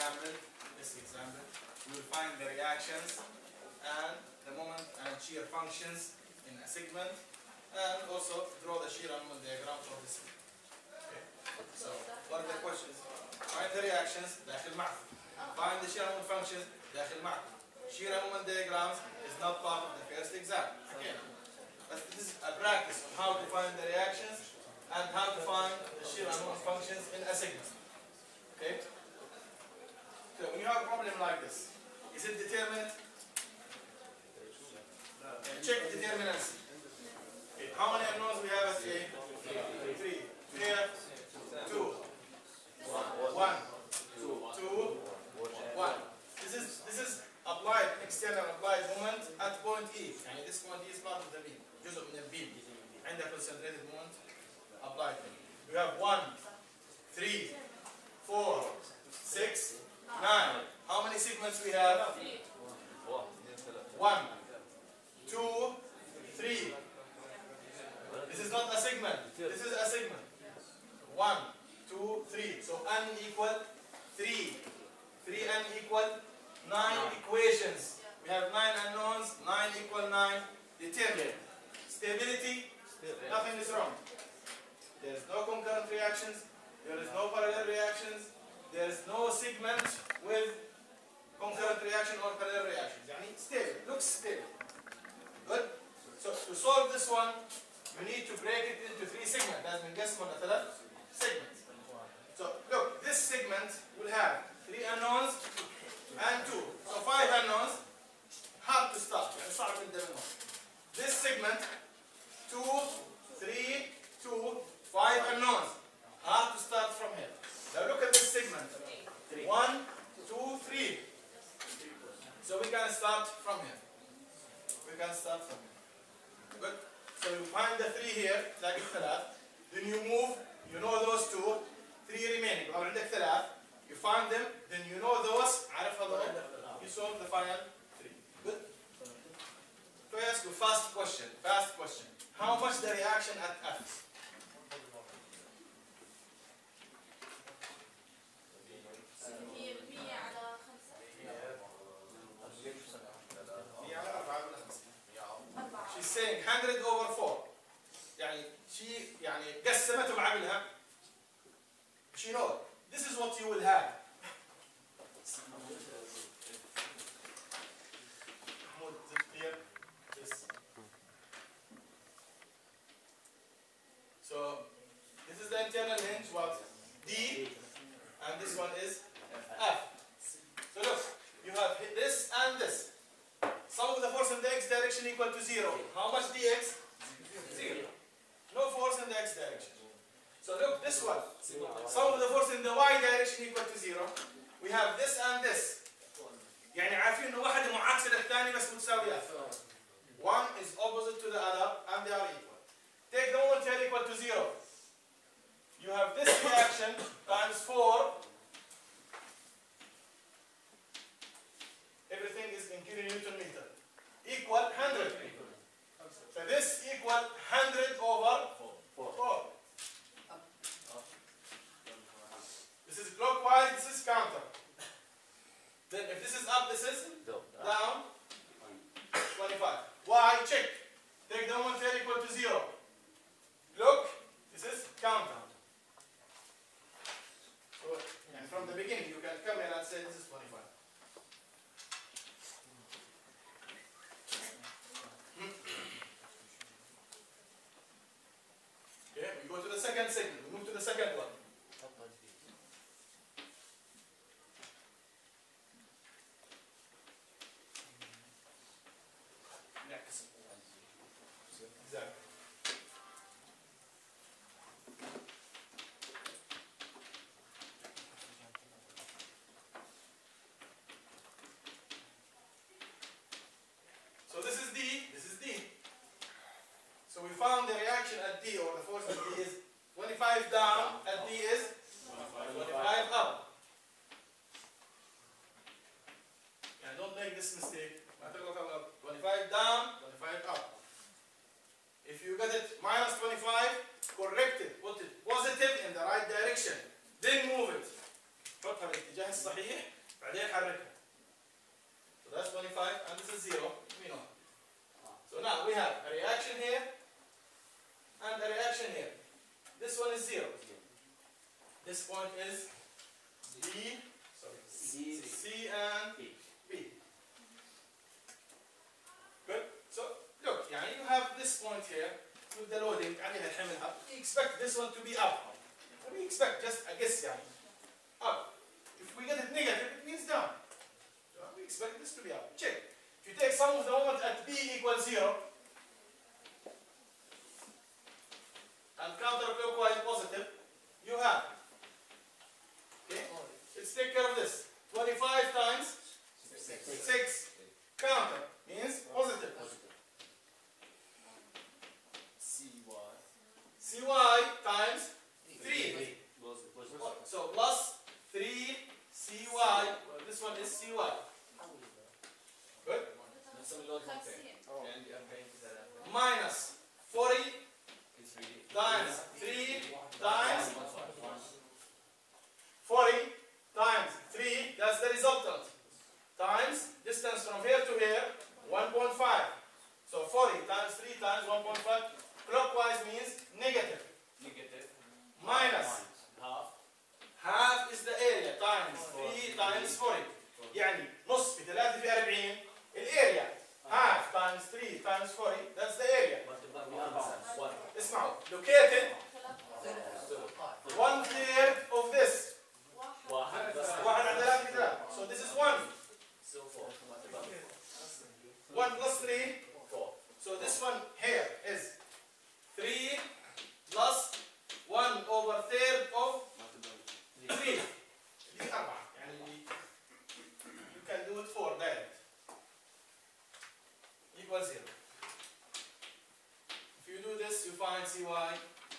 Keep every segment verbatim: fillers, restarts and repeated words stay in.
example, this example, we will find the reactions and the moment and shear functions in a segment, and also draw the shear and moment diagram for this. Okay. So what are the questions? Find the reactions داخل معكم. Find the shear and moment functions داخل معكم. Shear and moment diagrams is not part of the first exam. Again, but this is a practice on how to find the reactions and how to find the shear and moment functions in a segment. Okay. So when you have a problem like this, is it determinate? Check determinacy. Okay. How many unknowns we have at A? Three. Here, two. One. Two. One. This is this is applied external applied moment at point E. And this point E is part of the beam. جزء من البيم. عندك concentrated moment applied. We have one, three, four, six, nine. How many segments we have? One, two, three. This is not a segment. This is a segment. One, two, three. So n equal three. Three n equal nine equations. We have nine unknowns. Nine equal nine. Determined. Stability. Nothing is wrong. There is no concurrent reactions. There is no parallel reactions. There is no segment with concurrent reaction or parallel reactions. يعني stable. Looks stable. Good. So to solve this one, you need to break it into three segments. لازم نقسمه لثلاث segments. So look, this segment will have three unknowns and two. So five unknowns. Hard to start. يعني صعب نبدأ منهم. This segment, two, three, two, five unknowns. Hard to start from here. Now look at this segment. One, two, three. So we can start from here. We can start from here. Good. So you find the three here, like الثلاث. Then you move, you know those two. Three remaining. Or عندك ثلاث. You find them, then you know those. عارف هذول. You solve the final three. Good. So I ask you fast question. Fast question. How much the reaction at F? She's saying one hundred over four. يعني she يعني قسمته بعقلها. She knows. This is what you will have. So this is the internal hinge, what? D, and this one is F. So look, you have this and this. Sum of the force in the x direction equal to zero. How much dx? Zero. No force in the x direction. So look, this one. Sum of the force in the y direction equal to zero. We have this and this. يعني عارفين إنه واحد معاكس للثاني بس متساويات. One is opposite to the other and they are equal. Take the moment here equal to zero. You have this reaction times four. Everything is in kilonewton meter. Equal one hundred. So this equal one hundred over four. This is clockwise, this is counter. Then if this is up, this is down. twenty-five. Why? Check. Take the moment here equal to zero. Look, this is counter. So, and from the beginning, you can come here and say this is twenty-five. Okay, we go to the second segment. We move to the second one. Next. Exactly. So this is D, this is D. So we found the reaction at D, or the force at D is twenty-five down, at D is twenty-five up. And don't make this mistake. twenty-five down, twenty-five up. If you get it minus twenty-five, correct it, put it positive in the right direction. Then move it. حطها بالاتجاه الصحيح. one is zero. This point is B, sorry, C, C and B. B. Good. So look, يعني you have this point here with the loading عليها الحمل up. We expect this one to be up. We expect just a guess يعني up. If we get it negative, it means down. We expect this to be up. Check. If you take sum of the moment at B equals zero and counterclockwise positive, you have. Okay? Let's take care of this. twenty-five times six. Counter means positive. C Y times three. So plus three C Y. Well, this one is C Y. Good? Minus forty times three times forty times three, that's the resultant. Times distance from here to here, one point five. So forty times three times one point five. Clockwise means negative. Negative. Minus. Half. Half is the area times three times forty. يعني نص في ثلاثة في أربعين. الاريا half times three times forty, that's the area. اسمعوا. Located one third of this. واحد على ثلاثة في ثلاثة. So this is one. one plus three. So this one here is three plus one over third of three. دي أربعة. يعني you can do it four direct. Equals zero. If you do this, you find C Y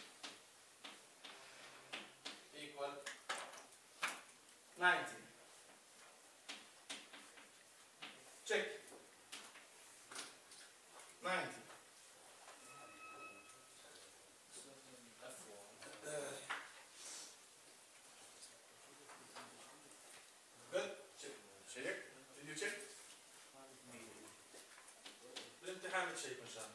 equal ninety. Check. ninety. Good. Check. Check. Did you check? بالامتحان بتشيك ان شاء الله.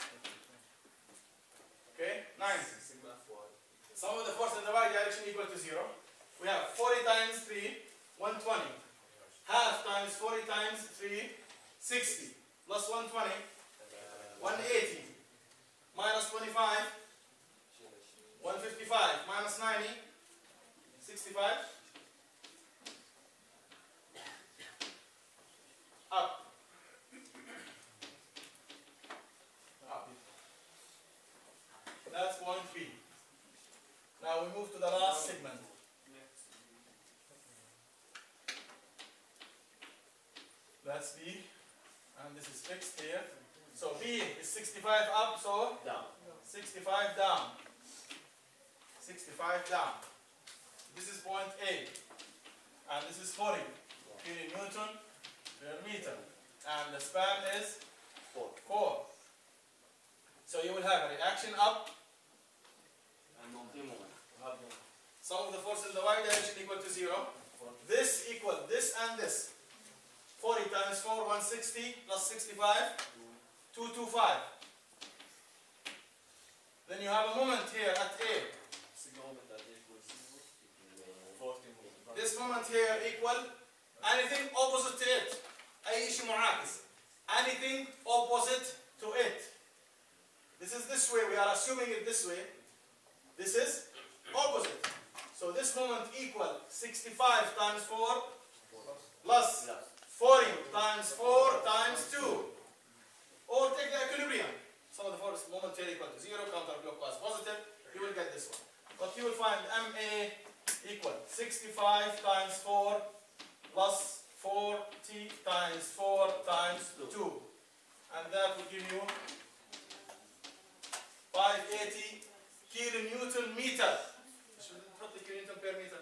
Okay. ninety. Sum of the force in the y direction equal to zero. We have forty times three, one hundred twenty. Half times forty times three, sixty. Plus one hundred twenty, one hundred eighty. Minus twenty-five, one hundred fifty-five. Minus ninety, sixty-five. Up. Up. That's point B. Now we move to the last segment. That's B. And this is fixed here. So B is sixty-five up, so Down. sixty-five down. sixty-five down. This is point A. And this is forty kilonewton per meter. And the span is Four. four. So you will have a reaction up. And moment. Sum of the force in the y direction equal to zero. This equal this and this. forty times four, one hundred sixty plus sixty-five, two hundred twenty-five. Then you have a moment here at A. This moment here equal anything opposite to it. أي شيء معاكس. Anything opposite to it. This is this way. We are assuming it this way. This is opposite. So this moment equal sixty-five times four plus forty times four times two. Or take the equilibrium. Some of the force moment here equal to zero, counterclockwise positive. You will get this one. But you will find M A equal sixty-five times four plus forty times four times two. And that will give you five hundred eighty kilonewton meter. شو بتحط kilonewton per meter؟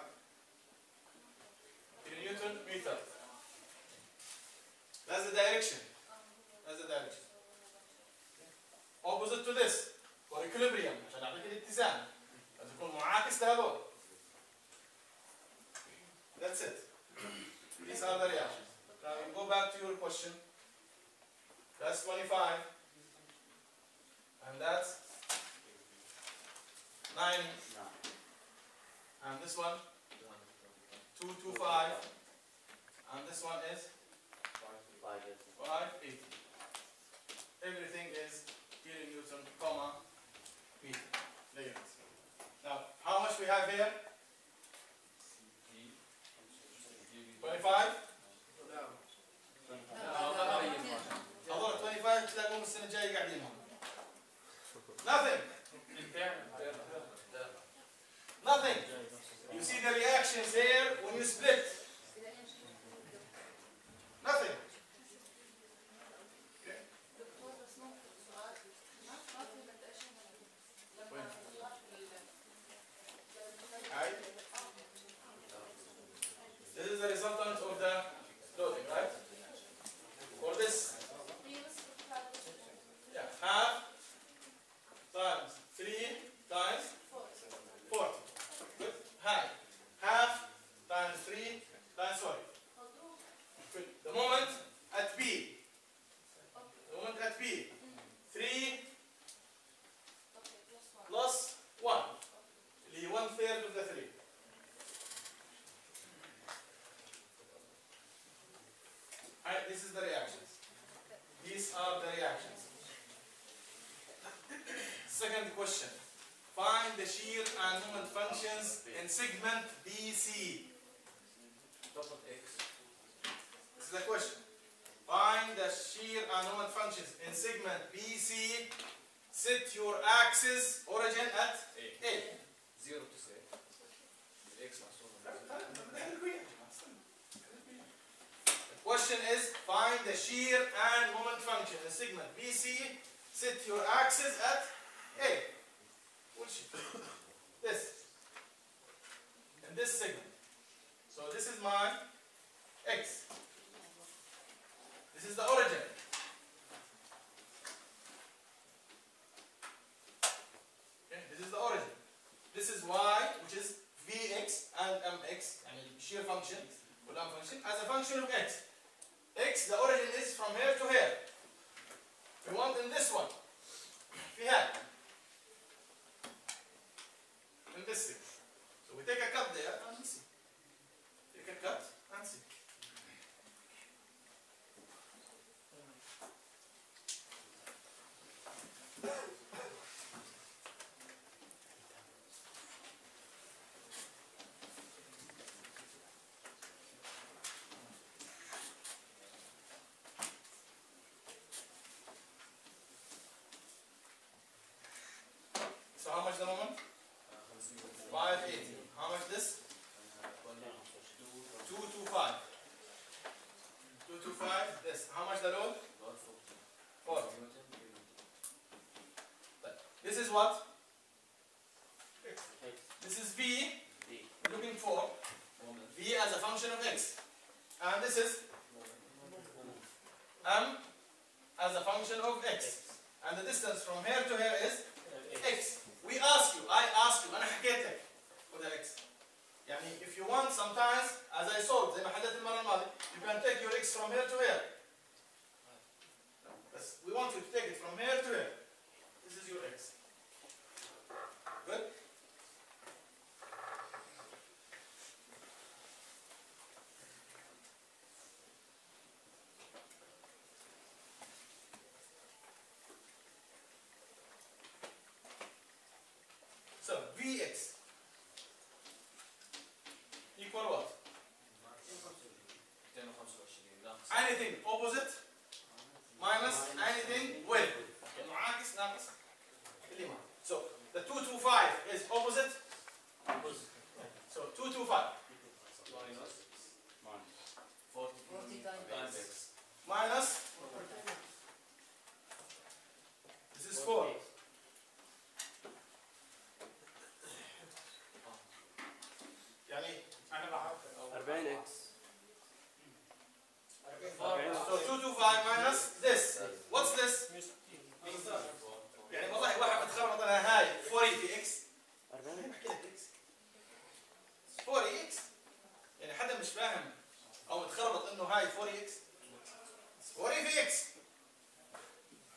kilonewton meter. That's the direction. That's the direction. Opposite to this. For equilibrium. عشان أعطيك الاتزان. لازم يكون معاكس لهذول. That's it. These are the reactions. Now we go back to your question. That's twenty-five. And that's ninety. this one two two five, and this one is five eighty. Everything is kilonewton, comma, meter. The units. Now, how much we have here? twenty-five. هذول twenty-five تلاقوهم السنة الجاية قاعدين هون. Nothing. Nothing. You see the reactions here when you split. Nothing. Okay. Right. This is the resultant of the loading, right? For this, yeah, half times three times forty. Good. Half. Half times three times sorry. Good. The moment at B. The moment at B. Three plus one. اللي one third of the three. Alright, this is the reactions. These are the reactions. Second question. Find the shear and moment functions in segment B C. This is the question. Find the shear and moment functions in segment B C. Set your axis origin at A. zero to say. X The question is find the shear and moment function in segment B C. Set your axis at A. Which this in this segment. So this is my X. This is the origin. Okay, this is the origin. This is Y, which is Vx and Mx, I mean shear function, Coulomb function, as a function of X. X, the origin is from here to here. We want in this one. We have in this thing. So we take a cut there and see. Take a cut and see. So how much the moment? five eighty. How much this? two twenty-five. two twenty-five. This. How much the load? forty. This is what? This is V. Looking for V as a function of X. And this is M as a function of X. And the distance from here to here is X. We ask you, I ask you, أنا حكيتك for the X. يعني if you want sometimes, as I saw, زي ما حددت المرة الماضية, you can take your X from here to here. But we want you to take it from here to here. This is your X. Good? So Vx equal what? Anything opposite minus anything with. معاكس ناقص اللي معه. So the two twenty-five is opposite. So two twenty-five forty times X. minus this is four. يعني أنا بعرف أربعين إكس. So two twenty-five minus this. What's this? يعني والله واحد بتخربط أنا هاي forty في X. أربعين بحكي لك X. forty X. يعني حدا مش فاهم أو متخربط إنه هاي forty X. forty في X.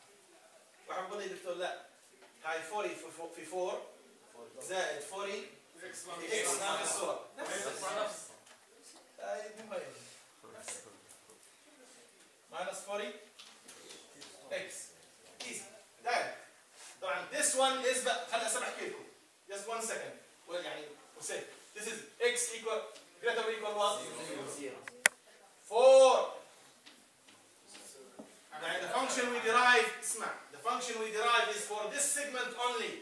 واحد بيقول لي دكتور لا هاي forty في four زائد forty اكس نفس الصورة نفس هاي مو هاي minus forty x easy دايركت. طبعا this one is خليني هسه بحكي لكم just one second well يعني we'll say this is x equal greater or equal what? four. يعني the function we derive اسمع the function we derive is for this segment only.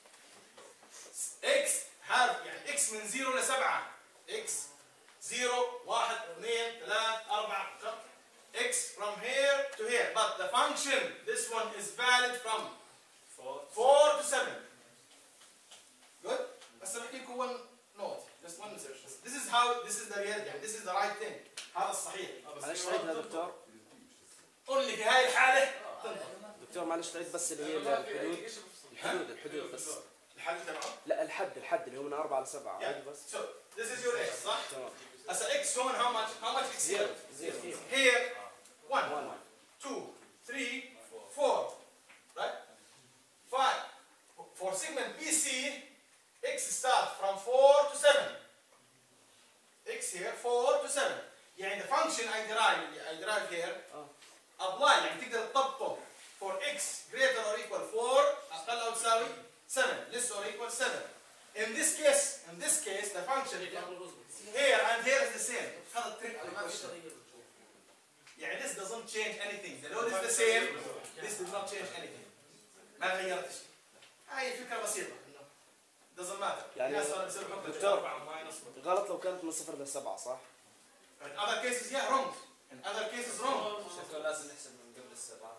x have يعني x من zero ل seven x zero واحد اثنين ثلاثة أربعة x from here to here but the function this one is valid from four to seven. Good? بس بحكي لكم one note just one message. This is how this is the real يعني this is the right thing. هذا الصحيح. معلش تعيد يا دكتور. قول لي في هاي الحالة دكتور معلش تعيد بس اللي هي الحدود الحدود الحدود بس. الحل تبعه؟ لا الحد الحد اللي هو من أربعة لسبعة عادي بس. So this is your x صح؟ تمام. هسا x هون how much how much x here? زيرو زيرو. Here one, one. two, three, four, right? Five. For segment B C, x start from four to seven. X here four to seven. يعني the function I derive I derive here apply يعني تقدر تطبقه for x greater or equal four أقل أو تساوي seven less or equal seven. In this case in this case the function here and here is the same. هذا trick question. يعني this doesn't change anything. The load is the same. This does not change anything. ما غيرت شيء. هاي فكرة بسيطة. Doesn't matter. يعني دكتور غلط لو كانت من صفر لسبعة صح؟ In other cases yeah wrong. In other cases wrong. شكله لازم نحسب من قبل السبعة.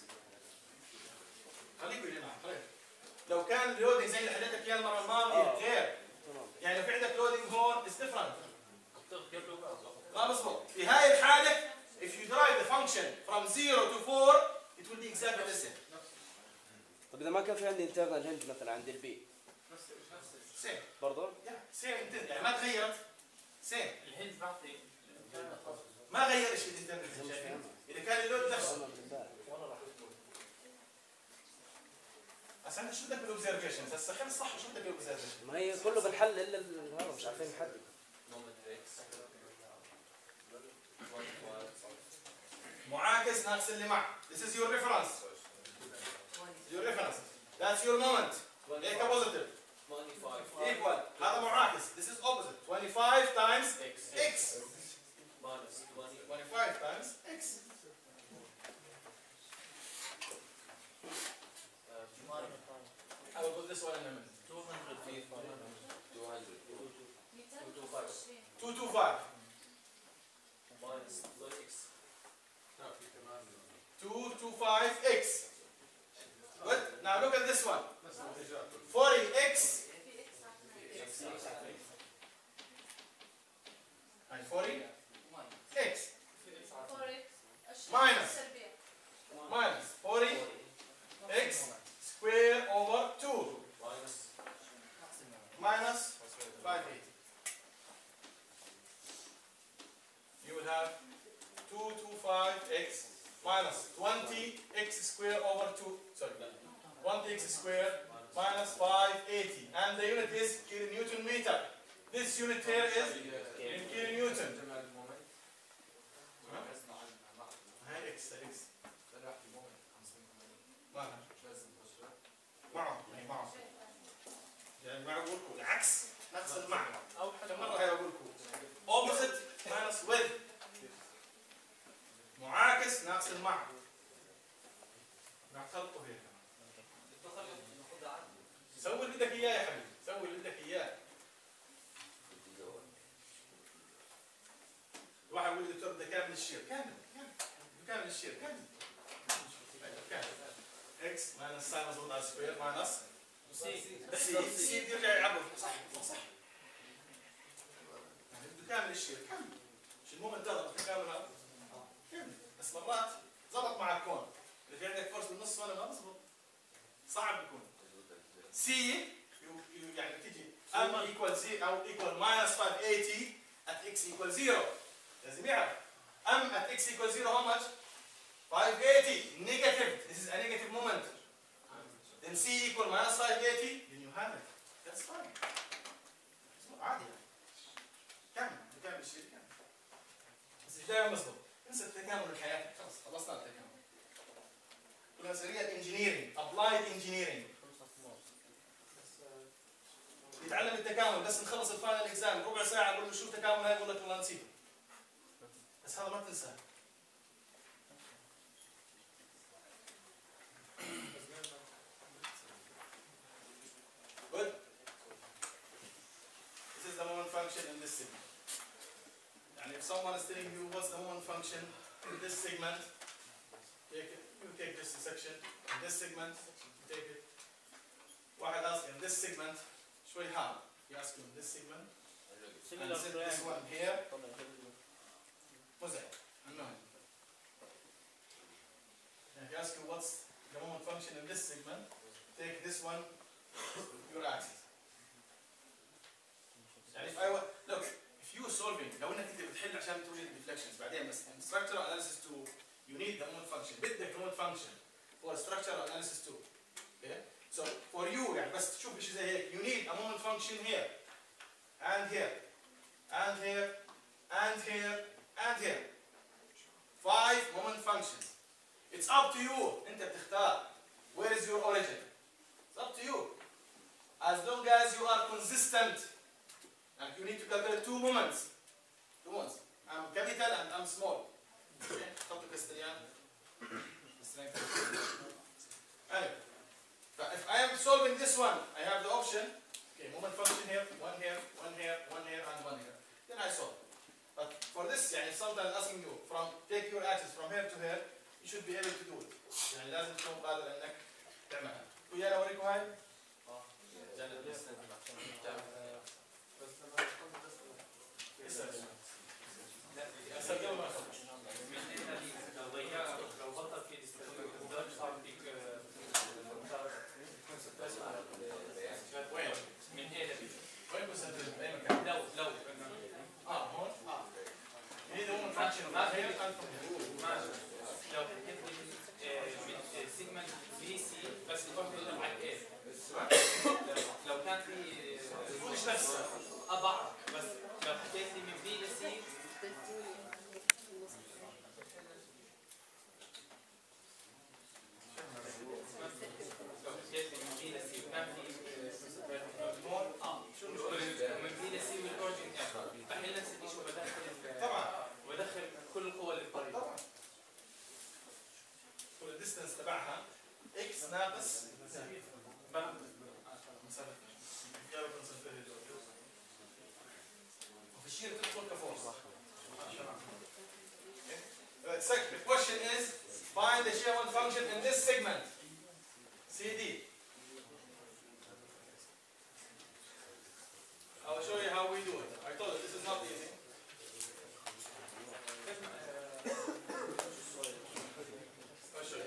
خليكم يا جماعة خليكم. لو كان اللودنج زي اللي حكيتك اياه المرة الماضية غير. يعني لو في عندك لودنج هون is different. ما مظبوط. في هاي الحالة if you derive the function from zero to four it will be exactly the same. طب إذا ما كان في عندي internal hinge مثلا عند البي. same. برضه؟ yeah same intended يعني ما تغيرت. same. الهند بعطي ما غير شيء الانترنت. إذا كان اللود نفسه. بس أنت شو بدك بالأوبزرفيشنز؟ هسه خلي صح شو بدك بالأوبزرفيشنز؟ ما هي كله بالحل إلا هذا مش عارفين نحدد. معاكس ناقص اللي معه. This is your reference. Your reference. That's your moment. هيك positive. Equal. هذا معاكس. This is opposite. twenty-five times x. minus twenty-five times x. I will put this one in a minute. two hundred two hundred two twenty-five. minus x two twenty-five x. Good. Now look at this one. forty x. And forty x. Minus. Minus forty x square over two. minus Minus five eighty. You will have two twenty-five x minus twenty x square over two. Sorry, twenty x square minus five eighty. And the unit is kilonewton meter. This unit here is in kilonewton. هاي x x. معه يعني معه. يعني معه بقول لكم العكس نفس المعنى. أو كم مرة هاي بقول لكم. Opposite minus with. معاكس ناقص المعنى. نعترضه هيك. سوي اللي بدك اياه يا حبيبي، سوي اللي بدك اياه. واحد يقول لي دكتور بدي كامل الشير، كامل كامل كامل الشير كامل. كامل. x minus sin مضروب على سكوير minus سي سي بيرجع يعبر صح صح. يعني بده كامل الشير كامل. مش المهم انتظر كامل هذا. كامل. بس مرات ضبط مع الكون. إذا في عندك فرص بالنص ولا ما بزبط. صعب يكون. سي يعني تيجي m equal zero أو equal minus five eighty at x equal zero. لازم يعرف m at x equal zero how much? five eighty negative. This is a negative moment. Then c equal minus five eighty. Then you have it. That's fine. عادي كمل كمل شيء كمل بس مش دايما مظبوط. انسى التكامل الحياتي خلص خلصنا التكامل. كلها سريع انجينيرنج ابلايد انجينيرنج. يتعلم التكامل بس نخلص الفاينل اكزام ربع ساعه نقول له شو التكامل هاي يقول لك والله نسيته. بس هذا ما تنساه. Good. This is the moment function in this segment. And if someone is telling you what's the moment function in this segment, take it. You take this section. In this segment, you take it. واحد ask in this segment, شوي hard. You ask him in this segment. And set this one here. مزعج. المهم. If you ask you what's the moment function in this segment, take this one, your axis. يعني if I wa- look, if you are solving, لو انك انت بتحل عشان توجد deflections بعدين بس in structural analysis two, you need the moment function. بدك moment function for structural analysis two. Okay? So for you يعني بس تشوف شيء زي هيك, you need a moment function here, and here, and here, and here, and here. Five moment functions. It's up to you. انت بتختار. Where is your origin? It's up to you. As long as you are consistent. And you need to calculate two moments. Two moments. I'm capital and I'm small. Okay? خطو كاستريان. Anyway. But if I am solving this one, I have the option. Okay, moment function here, one here, one here, one here, and one here. Then I solve. But for this, يعني sometimes asking you from take your axis from here to here, you should be able to do it. يعني لازم تكون قادر انك تعملها. ويانا اوريكم هاي. The question is, find the shear moment function in this segment, C D. I will show you how we do it. I told you this is not easy. I'll show you.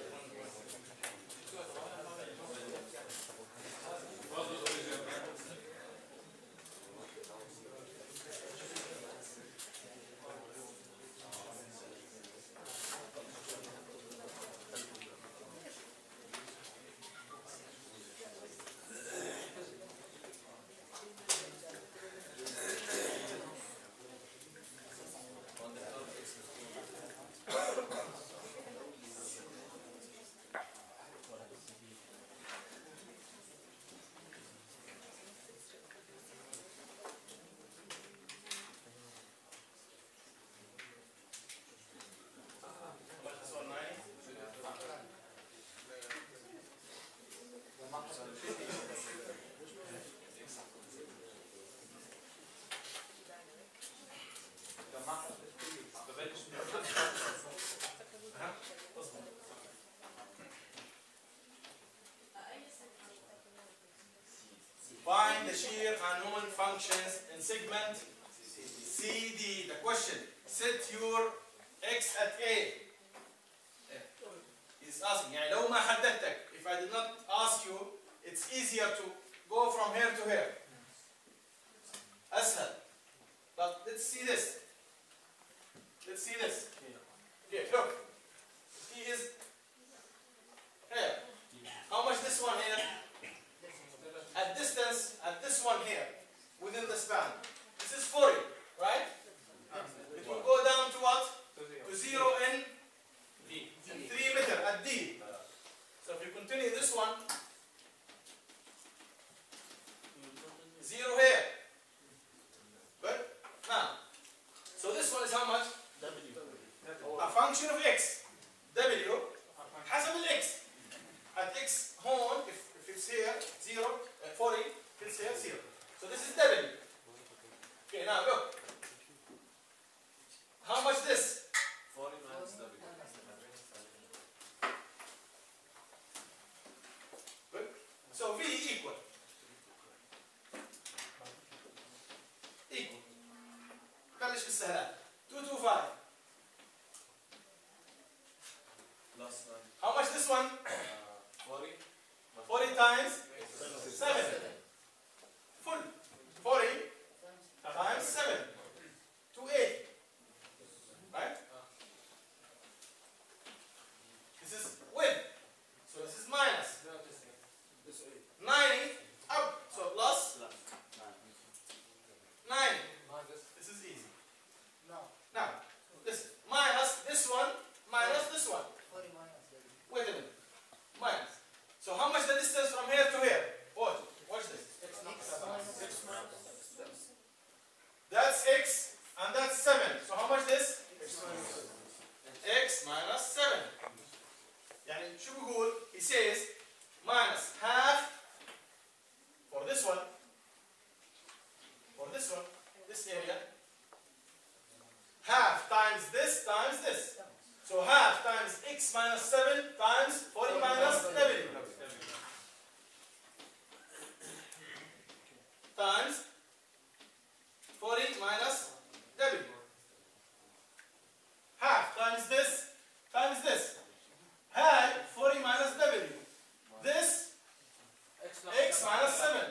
Find the shear and moment functions in segment C D. The question, set your x at A. He's asking, يعني لو ما حددتك, if I did not ask you, it's easier to go from here to here. أسهل. But let's see this. Let's see this. Okay, look. He is here. How much this one here? At distance, at this one here, within the span. zero here. Good. Now, so this one is how much? A function of x. W حسب ال x. At x هون if, if it's here zero, uh, forty, if it's here zero. So this is W. Okay, now look. How much this? forty minus W. Good. So V equal. Equal. بلش بالسهلات. two two five. Plus nine. How much this one? Uh, forty. forty times seven. Full. forty times seven. two eighty. Right? This is with. So this is minus. ninety up. So plus nine. This is easy. Now, this minus this one minus this one. Wait a minute. Minus. So how much the distance from here to here? Watch. Watch this. That's x and that's seven. So how much this? X minus seven. يعني شو بيقول? He says minus half for this one. For this one, this area. Half times this times this. So half times x minus seven times forty minus W. Times forty minus W. Half times this times this. Half forty minus W. This x minus seven.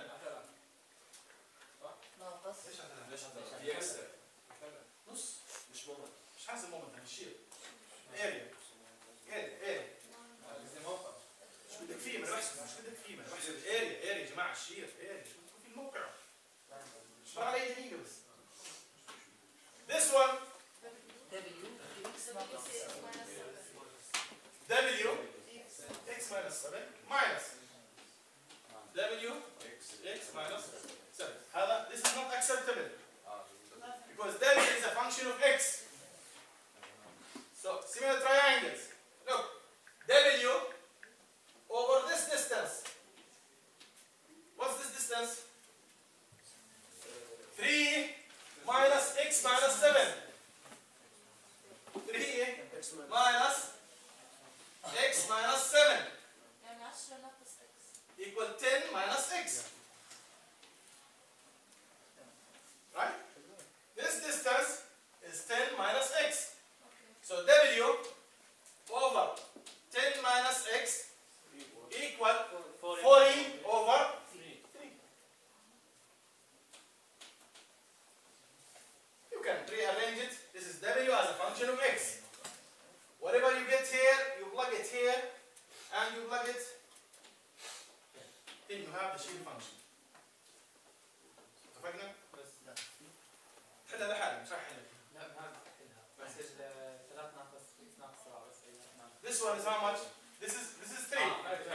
ليش هتعمل؟ في اكس نص. مش مومنت. مش حاسب مومنت هنشيل. اريا. اريا اريا. شو بدك فيه؟ ما انا بحسب شو بدك فيه؟ ما انا بحسب اريا اريا يا جماعه الشير اريا شو بدكم في الموقع؟ اشتغل علي دقيقه بس. This one W x minus seven minus W x minus seven. هذا this is not acceptable because W is a function of x. So similar triangles. Look, W over this distance. What's this distance? three minus x minus seven. three minus x minus seven equal ten minus x. Right? This distance is ten minus x. So W over ten minus x equal forty over three. You can rearrange it. This is W as a function of x. Whatever you get here, you plug it here, and you plug it, then you have the shield function. اتفقنا؟ حلها لحالك مش راح احلها. This one is how much? This is this is three.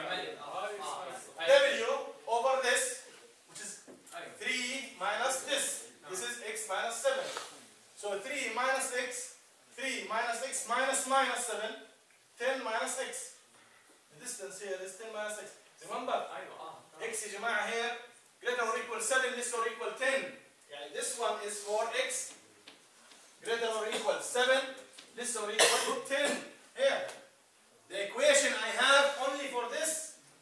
W over this, which is three minus this. This is x minus seven. So three minus x, three minus x minus minus seven, ten minus x. The distance here is ten minus x. Remember, x يا جماعة here greater or equal seven, this or equal ten. يعني this one is for x greater or equal seven, this or equal ten. Here. The equation I have only for this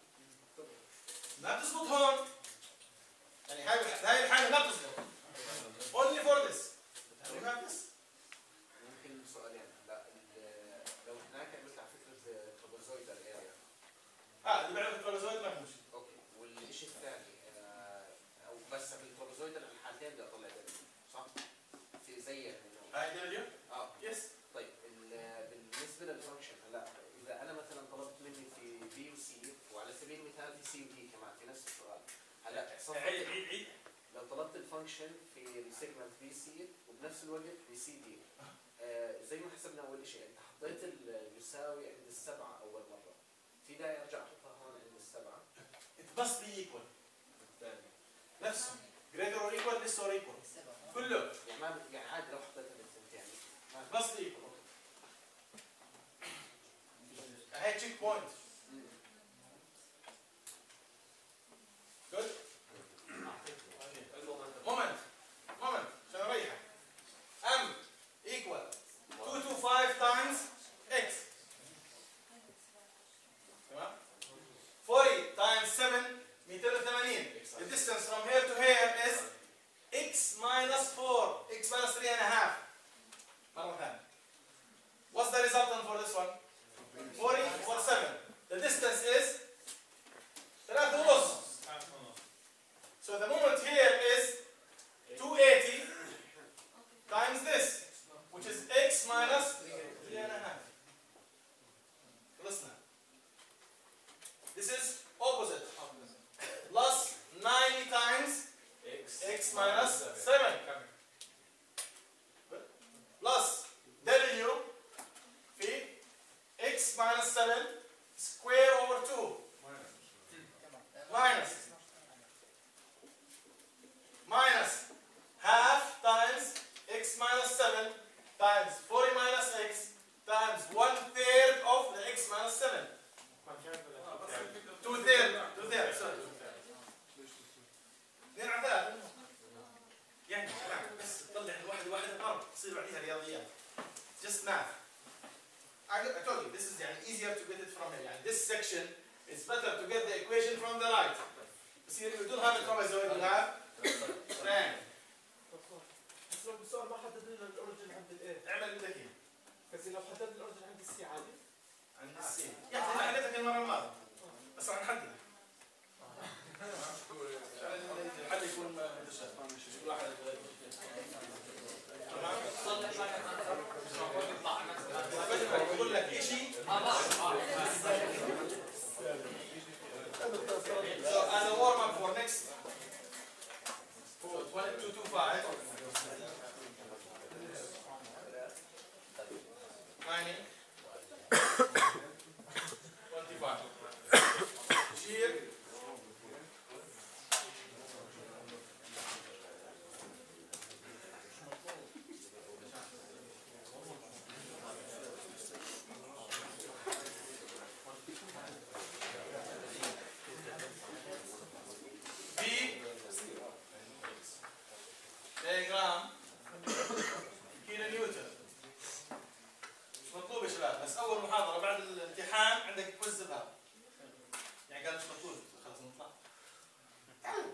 ما بتزبط هون. يعني هاي هاي الحالة ما بتزبط. Only for this. You have this. ممكن سؤالين. لا لو هناك مثل على فكرة ترابيزويدال اريا. اه اللي بيعرف الترابيزويد ما بيمشي. اوكي والشيء الثاني او بس بالترابيزويدال الحالتين بدي اطلع دبليو صح؟ في زي يعني هاي دبليو؟ اه يس. طيب بالنسبة للفانكشن هلا إذا أنا مثلا طلبت مني في بي وسي وعلى سبيل المثال في سي ودي كمان في نفس السؤال هلا عيد عيد عيد. لو طلبت الفانكشن في السيجمنت بي سي وبنفس الوقت بي سي دي آه زي ما حسبنا أول شيء أنت حطيت يساوي عند السبعة أول مرة في داعي أرجع أحطها هون عند السبعة. It must be equal. نفسه. minus seven plus W في x minus seven square over two minus minus half times x minus seven times forty minus x times one third of the x minus seven. two third two third sorry. اثنين على ثلاثة. يعني بس تطلع الواحد واحد الأرض تصير بعديها رياضيات. Just math. I, I told you this is يعني easier to get it from here. يعني this section is better to get the equation from the right. بس you don't have it from a zone you have triangle. بس لو بالسؤال ما حدد لنا الاوريجن عند الايه؟ اعمل بدك اياه. بس لو حدد الاوريجن عند السي عادي؟ عند السي. يا اخي انا حليتك المرة الماضية. بس راح نحدد. الحل يكون متشابه. كل واحد يقول لك شيء. So as a warm up for next for twenty-two to five. Mining. twenty-five. Shear. diagram كيلو نيوتن. مش مطلوب يا شباب بس اول محاضره بعد الامتحان عندك كويز بهذا. يعني قال مش مطلوب خلاص نطلع. تعالوا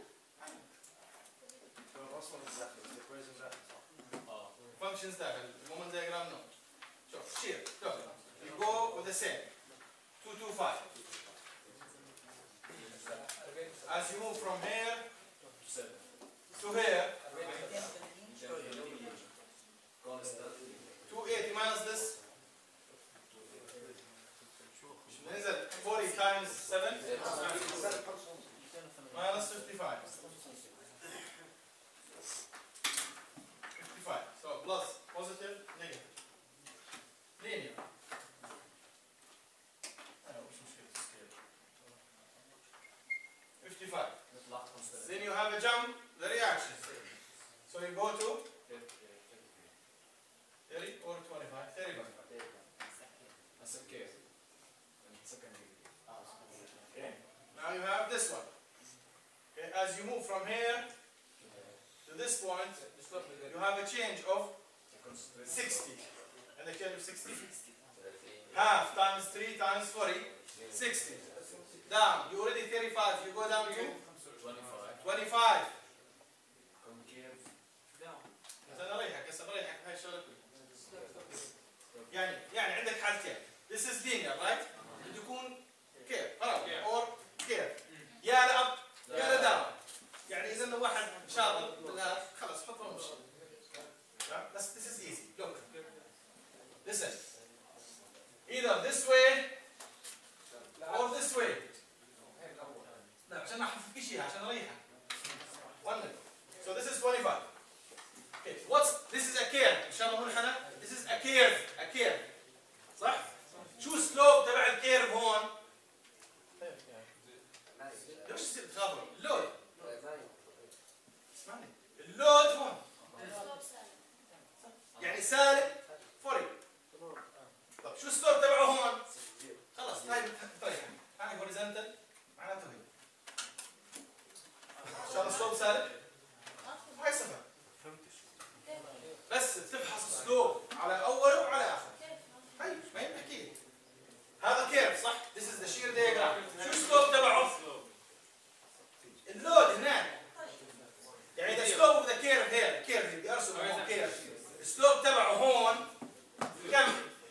functions داخل moment diagram no. شوف shear look you go with the same two two five. As you move from here to here two eighty minus this ننزل forty times seven minus fifty-five. fifty-five. So plus, positive, negative. Linear. fifty-five. Then you have a jump, the reaction. So you go to thirty or twenty-five, thirty-five. That's okay. Okay. Now you have this one. Okay. As you move from here to this point, you have a change of sixty. And the change of sixty. Half times three times forty, sixty. Down. You already thirty-five. You go down to twenty-five. twenty-five. Concave. أنا ريحك هسه بريحك هاي الشغلة كلها. يعني يعني عندك حالتين. This is linear, right? بده يكون كيف or كيف. يا لأب يا لداون. يعني إذا إنه واحد شاطر بالله خلص حطه ومشي. This this is easy. Look. Listen. Either this way or this way. لا عشان أحفظ شيء عشان أريحك. One minute. So this is twenty-five. Okay. What's this is a curve. إن شاء الله منحنى. This is a curve. A curve. صح؟ شو السلوب تبع الكيرف هون؟ ليش تصير تخافوا؟ اللود. اسمعني. اللود هون. يعني سالب forty. طب شو السلوب تبعه هون؟ خلص طيب طيب هاي هوريزونتال معناته هي. عشان السلوب سالب هاي صفر. بس تفحص السلوب على اوله وعلى اخره. هاي ما هي بحكي لك. هذا كيرف صح؟ This is the shear diagram. شو السلوب تبعه؟ اللود هناك. يعني the slope of the curve here curve اللي بيرسمه هون كيرف. السلوب تبعه هون كم؟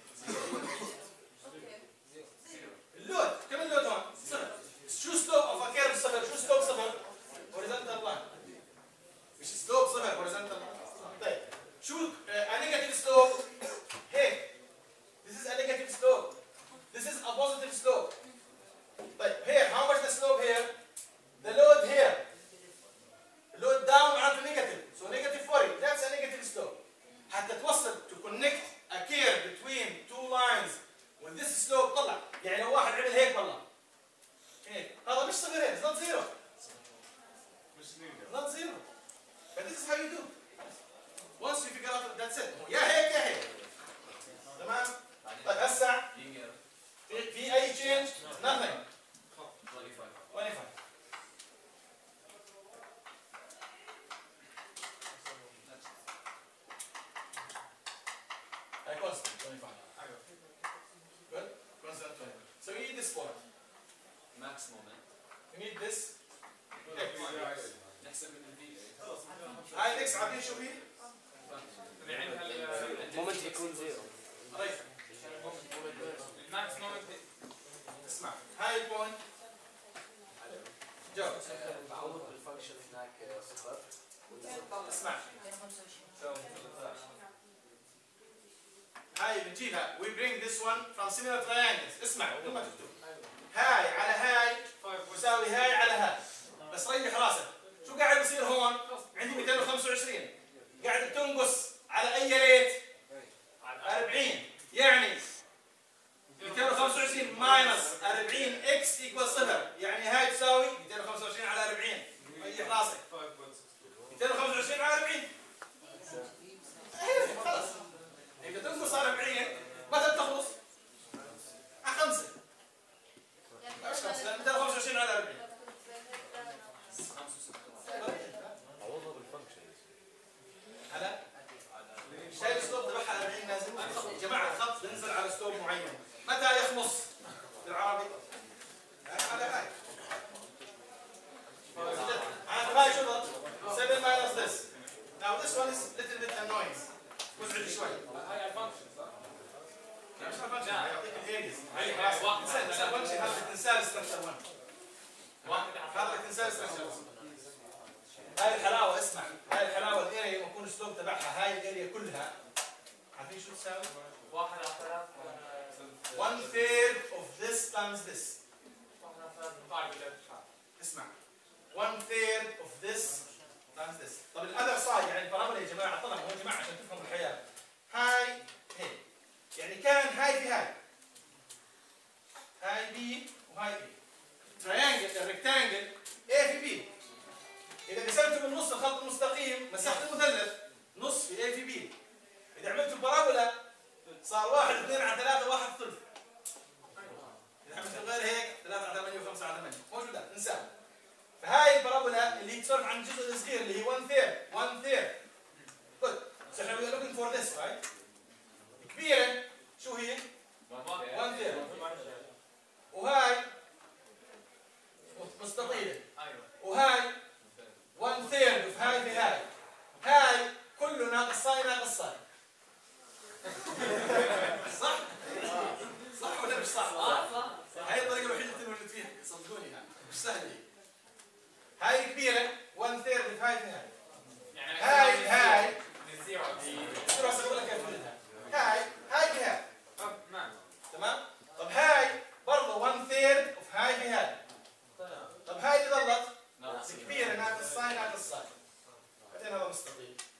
اللود كم اللود هون؟ صفر. شو سلوب of a curve صفر؟ شو سلوب صفر؟ horizontal line. not zero. But this is how you do. Once you figure out that's it. يا هيك يا هيك. تمام؟ طيب هسه في في أي change؟ Nothing. twenty-five. I constant twenty-five. Good. Constant twenty-five. So you need this point. max moment. You need this. نحسب من الفي هاي الاكس عارفين شو هي؟ مومنت يكون زيرو. طيب الماكس مومنت اسمع هاي البوينت جاوب. بعوض بالفانكشن هناك صفر. اسمع هاي بنجيبها we bring this one from similar triangles. اسمع بدون ما تكتب. هاي على هاي يساوي هاي على هاي. بس ريح راسك. شو قاعد بصير هون؟ عندي مئتين وخمسة وعشرين قاعد بتنقص على اي ريت؟ أربعين. يعني مئتين وخمسة وعشرين ماينس أربعين اكس ايكوال صفر. يعني هاي تساوي مئتين وخمسة وعشرين على أربعين. ريح راسك. مئتين وخمسة وعشرين على أربعين. ايه خلص. انت تنقص على أربعين متى بتخلص؟ على خمسة. ايش خمسة؟ مئتين وخمسة وعشرين على أربعين. عوضها بالفانكشن. على شايف الاسلوب تبعها أربعين نازل. يا جماعه الخط بينزل على اسلوب معين. متى يخلص؟ بالعربي. على هاي. على هاي شو ضل؟ seven minus this. Now this one is little bit annoying. مزعج شوي. هاي الفانكشن صح؟ لا مش الفانكشن يعطيك الاريز. هاي خلاص انسى انسى الفانكشن هذا تنساه الستركشر واحد. هذا تنساه الستركشر واحد. هاي الحلاوه اسمع هاي الحلاوه الاريا لما يكون السلوب تبعها هاي الاريا كلها عارفين شو تساوي؟ واحد على ثلاث one third of this times this. واحد على ثلاث مقاربة للارتفاع. اسمع one third of this times this. طب الاذر سايد يعني البرامبل يا جماعه طلع يا جماعه عشان تفهموا الحياه. هاي هي يعني كان هاي في هاي. هاي بي وهاي بي. تريانجل الريكتانجل A في B. إذا قسمته بالنص الخط المستقيم مساحة المثلث نص في A في B. إذا عملت بارابولا صار واحد اثنين على ثلاثة واحد ثلث. إذا عملت غير هيك ثلاثة على ثمانية وخمسة على ثمانية موجودة انساها. فهاي البارابولا اللي تصرف عن الجزء الصغير اللي هي one third one third. Good. So احنا we're looking for this right. كبيرة شو هي؟ one third. وهاي مستطيلة. وهاي one third of هاي في هاي. هاي كله ناقص ساين ناقص ساين. صح؟ صح ولا مش صح؟ صح. هاي الطريقة الوحيدة اللي نوجد فيها صدقوني يعني مش سهلة. هاي كبيرة one third of هاي في هاي. هاي هاي شو راح اسوي لك كيف تقولها؟ هاي هاي في هاي. تمام؟ طب هاي برضه one third of هاي في هاي. طب هاي اللي ظلت كبيرة ناقص ساين ناقص ساين. بعدين هذا مستطيل.